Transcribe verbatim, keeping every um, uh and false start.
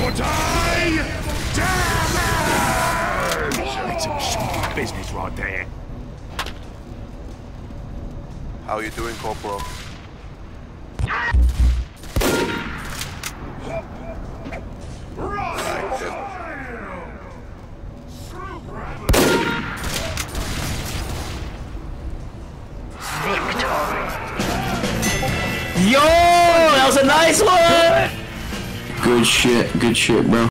Multi damage! It's some sweet business right there. How you doing, Corporal? Yo, that was a nice one! Good shit, good shit, bro.